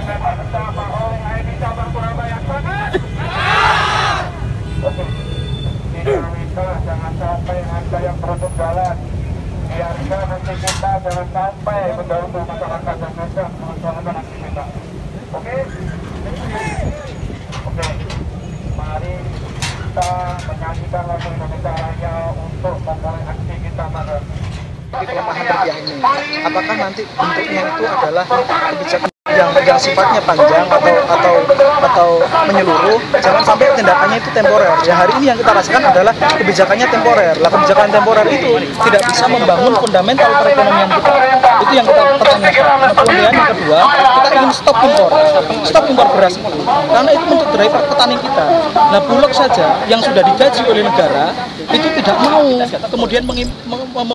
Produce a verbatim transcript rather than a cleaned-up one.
Oke, tidak minta jangan sampai ada yang berutuk jalan. Biarkan nanti kita jangan sampai mengganggu masyarakat dan juga melaksanakan aktivitas. Oke? Oke, mari kita menyanyikan lagu Indonesia Raya untuk memulai aksi kita pada kelemahan rupiah ini. Apakah nanti bentuknya itu adalah kebijakan yang yang sifatnya panjang atau atau atau menyeluruh, jangan sampai tindakannya itu temporer. Ya hari ini yang kita rasakan adalah kebijakannya temporer. Lah kebijakan temporer itu tidak bisa membangun fundamental perekonomian kita. Itu yang kita pertanyakan. Nah, kemudian yang kedua, kita ingin stop impor, stop impor beras itu, karena itu untuk driver petani kita. Nah Bulog saja yang sudah digaji oleh negara itu tidak mau kemudian mengim, mem,